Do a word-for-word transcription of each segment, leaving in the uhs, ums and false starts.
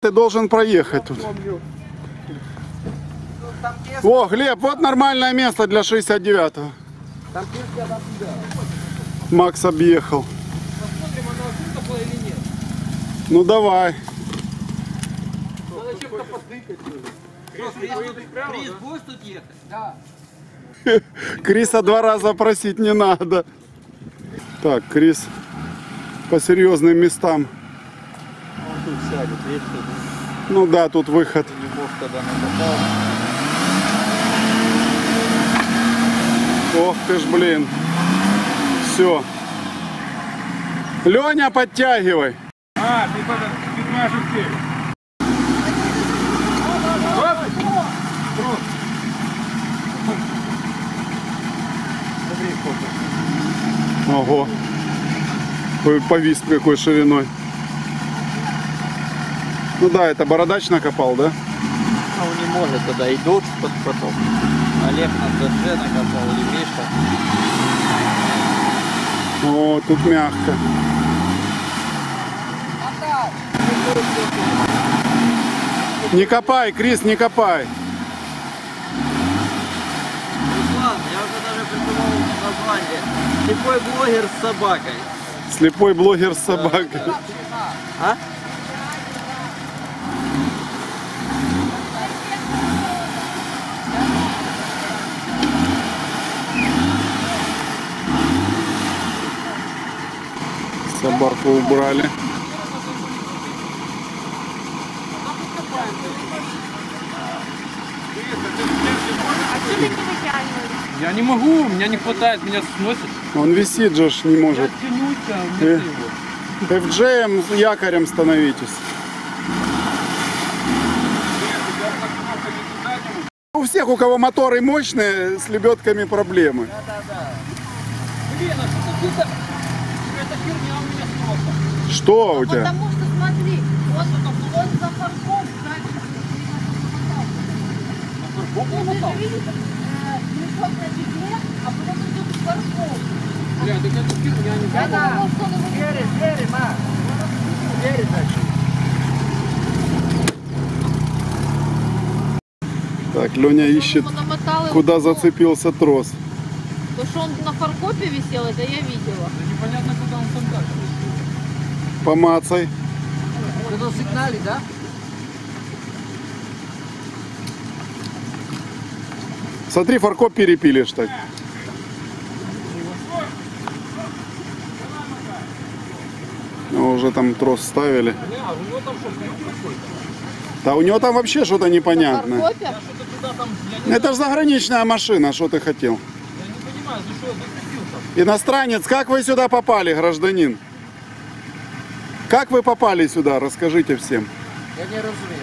ты должен проехать тут. О, Глеб, вот нормальное место для шестьдесят девятого. Макс объехал. Посмотрим, она высохла или нет. Ну давай. Надо чем-то подтыкать. Крис, будешь тут ехать? Да. Криса два раза просить не надо. Так, Крис по серьезным местам. Он тут сядет, видишь, тут. Ну да, тут выход. Любовь тогда накатал. Ох ты ж, блин. Все. Леня, подтягивай. А, ты поднимаешь успех. Ого. Повис какой шириной. Ну да, это бородач накопал, да? А он не может тогда и дождь потом. Олег на дожде накопал, или Миша. О, тут мягко. Не копай, Крис, не копай. Руслан, я уже даже придумал название. Слепой блогер с собакой. Слепой блогер с собакой. А? Собаку убрали. Я не могу, меня не хватает, меня сносит. Он висит же, ж не может. Я тянусь, а Э. нет его. эф джей эм якорем становитесь. У всех, у кого моторы мощные, с лебедками проблемы. Блин, а что какие-то... Эта херня у меня сноса. Что у тебя? Потому что смотри, он, он за фарком, Фарком видишь, мешок на бедре, а потом идет фарком. Бля, так эту херня не Я думал, что он его не Двери, двери, ма. Двери дальше. Так, Леня ищет, намотал его. куда зацепился трос. То, что он на фаркопе висел, это я видела. Да непонятно, куда он там дальше. Помацай. Это сигнали, да? Смотри, фаркоп перепилишь так. Ну, уже там трос ставили. Бля, у него там что, крюк какой-то? Да у него там вообще что-то непонятное. Фаркопе? Я что-то туда там, я не, Это же заграничная машина, что ты хотел? я не понимаю, за что я зацепил там. Иностранец, как вы сюда попали, гражданин? Как вы попали сюда? Расскажите всем. Я не разумею.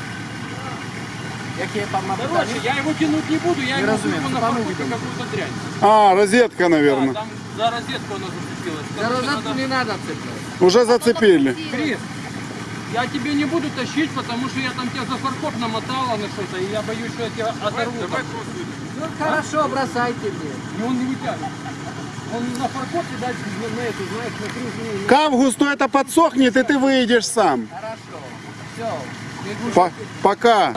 Какие там Короче, я его тянуть не буду, я Не его разумею, сыпу на там фаркопе увидим. какую-то дрянь. А, розетка, Да, наверное. там за розетку она зацепилась. За Короче, розетку надо- не надо цеплять. Уже зацепили. Крис, я тебе не буду тащить, потому что я там тебя за фаркоп намотала на что-то, и я боюсь, что я тебя оторву. там. Ну хорошо, бросайте мне. И он не вытянет. Он на фаркопе дать на, на эту, знаешь, на круг. К августу это подсохнет, и ты выйдешь сам. Хорошо. Все. По- пока.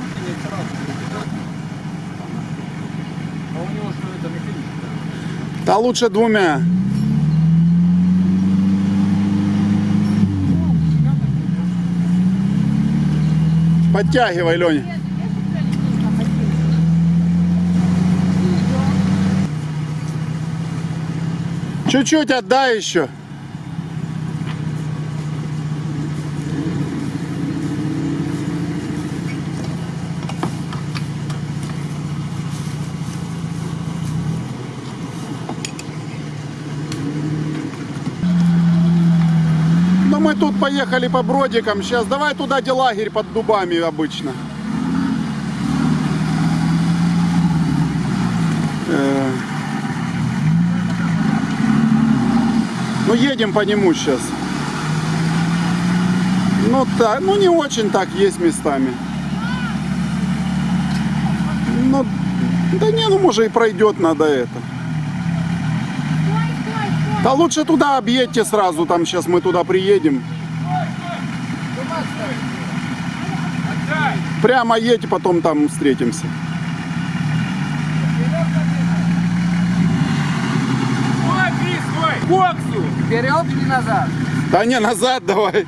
А у него что это механизм? Да лучше двумя. Подтягивай, Леня. Чуть-чуть отдай еще. Ну мы тут поехали по бродикам. Сейчас давай туда, где лагерь под дубами обычно. Э. Ну едем по нему сейчас. Ну так, ну не очень так есть местами. Ну, да не, ну может и пройдет, надо это. Да лучше туда объедьте сразу, там сейчас мы туда приедем. Прямо едь, потом там встретимся. Ой, Крис, ой, боксу! Вперед или назад? Да не, назад давай.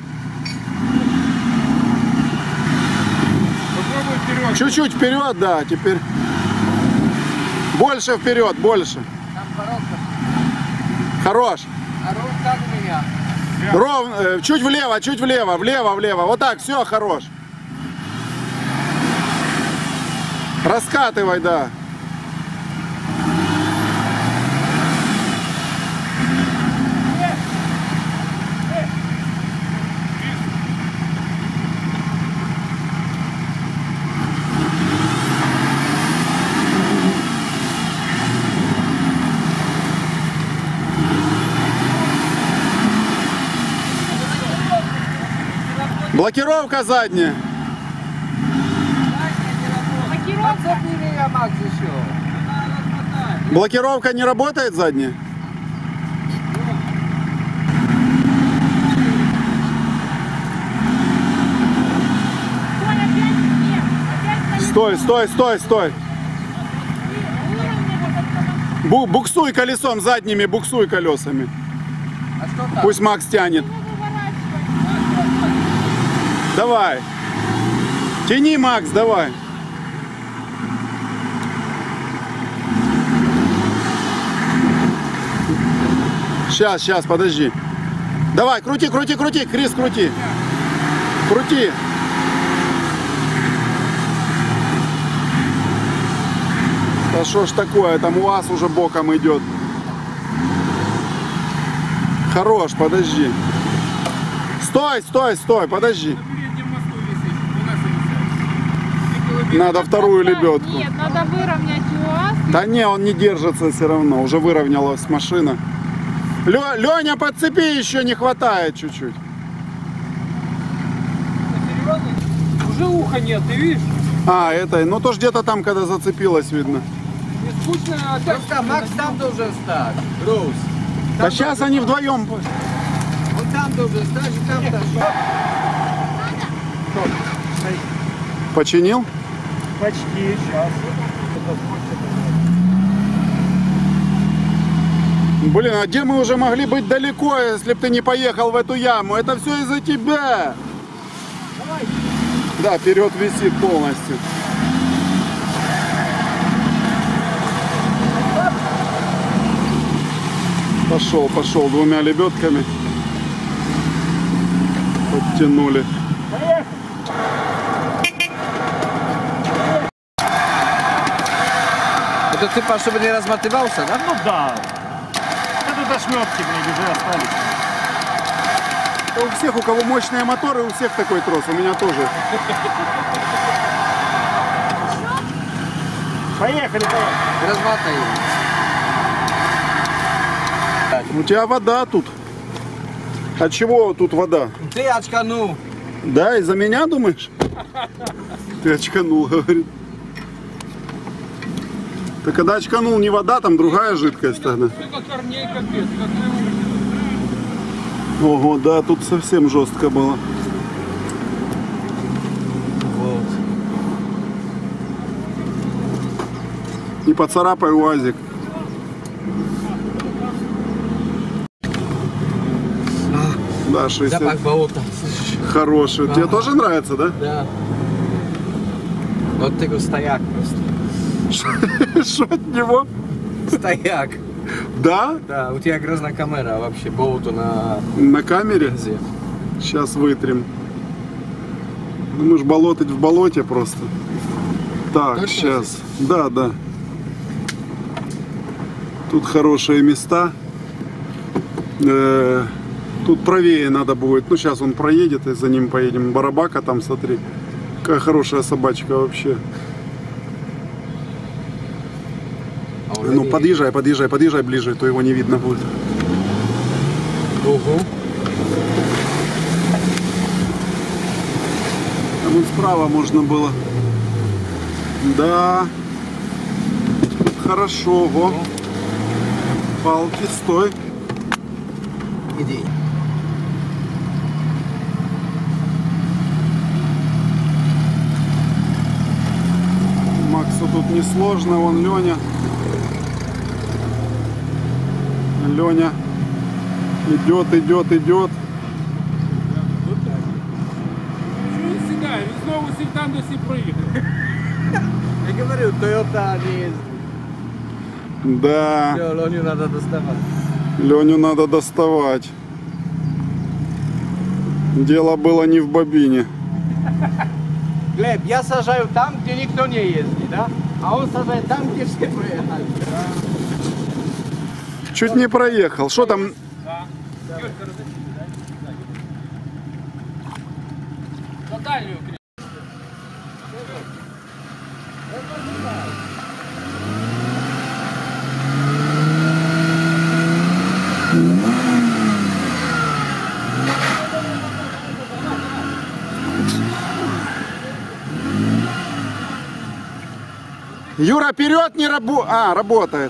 Попробуй вперед. Чуть-чуть вперед, да, теперь. Больше вперед, больше. Там коробка. Хорош. А руль как у меня? Ровно, э, чуть влево, чуть влево, влево, влево. Вот так, все, хорош. Раскатывай, да. Блокировка задняя. Подцепили я, Макс, еще. Блокировка не работает задняя? Стой, стой, стой, стой. Бу буксуй колесом задними, буксуй колесами. А что там? Пусть Макс тянет. Давай. Тяни, Макс, давай. Сейчас, сейчас, подожди. Давай, крути, крути, крути, Крис, крути. Крути. Да что ж такое, там УАЗ уже боком идет. Хорош, подожди. Стой, стой, стой, подожди. Надо вторую лебедку. Нет, надо выровнять УАЗ. Да не, он не держится все равно, уже выровнялась машина. Лё, Леня, подцепи, еще не хватает чуть-чуть. Уже уха нет, ты видишь? А, это, ну то ж где-то там, когда зацепилась, видно. Мне скучно опять. Просто Макс там должен стать. Брус. Да сейчас они вдвоем. Он там должен стать, и там тоже. Починил? Почти, сейчас. Блин, а где мы уже могли быть далеко, если бы ты не поехал в эту яму? Это все из-за тебя. Давай. Да, вперед висит полностью. Пошел, пошел двумя лебедками. Подтянули. Это типа, чтобы не размотывался, да? Ну да. Это тут ошметки, блин, уже остались. У всех, у кого мощные моторы, у всех такой трос. У меня тоже. Поехали, давай. Разматывай. У тебя вода тут. От чего тут вода? Ты очканул. Да, из-за меня, думаешь? Ты очканул, говорит. Ты когда очканул, не вода, там другая жидкость тогда. Сколько корней, капец, как Ого, да, тут совсем жестко было. Вот. Не поцарапай УАЗик. Да, шестьдесят. Запах болота. Хороший. Тебе тоже нравится, да? Да. Вот такой стояк просто. Что от него? Стояк. Да? Да, у тебя грязная камера вообще, болото на На камере? бензе. Сейчас вытрем. Ну, мы ж болотать в болоте просто. Так, Точно сейчас. Да, да. Тут хорошие места. Э, Тут правее надо будет. Ну, сейчас он проедет, и за ним поедем. Барабака там, смотри. Какая хорошая собачка вообще. А он Ну, не- подъезжай, подъезжай, подъезжай ближе, то его не видно будет. Ого. А вон справа можно было. Да. Хорошо, во. Палки, стой. Иди. тут несложно. Вон Леня. Леня идет, идет, идет. Він сідає, він знову сів там, де всі проїхали. Я говорю, Toyota не ездит. Да, Все, Леню надо доставать. Леню надо доставать. Дело было не в бобине. Глеб, я сажаю там, где никто не ездит, да? А он сажает там, где все проехали. Чуть не проехал. Что там? Да. Юрка, разрешите, да? За дальнюю кричу. Юра, вперед не работает. А, работает.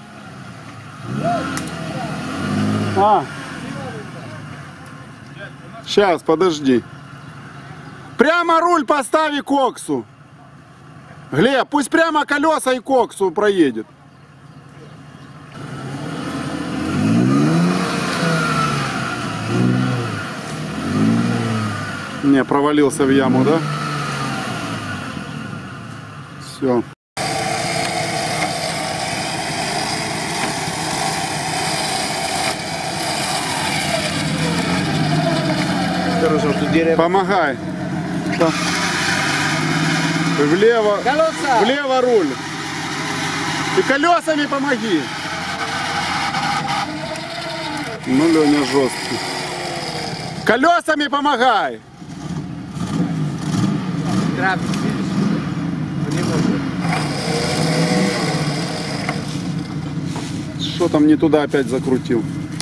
А. Сейчас, подожди. Прямо руль постави к коксу. Глеб, пусть прямо колеса и коксу проедет. Не, провалился в яму, да? Все. Хорошо, тут дерево. Помогай. Да. Влево. Колеса! Влево руль. И колесами помоги. Ну, Леня жесткий. Колесами помогай. Трапик, видишь? Он не может. Что там не туда опять закрутил?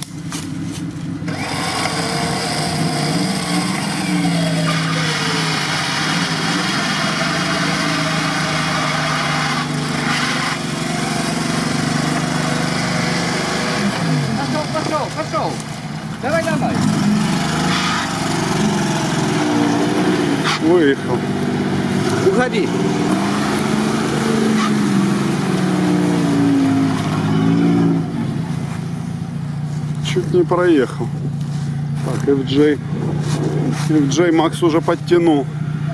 Пошел, пошел, пошел. Давай, давай. Выехал. Уходи. Чуть не проехал. Так, эф джей. эф джей Макс уже подтянул.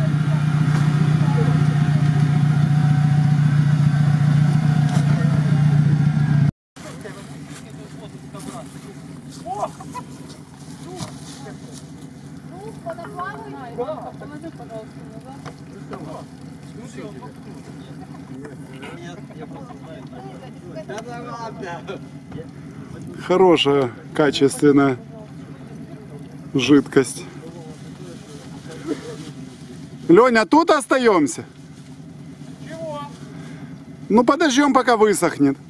Ну, подоплавай. Положи, пожалуйста, назад. Да ладно. Хорошая, качественная жидкость. Леня, тут остаемся? Чего? Ну подождем, пока высохнет.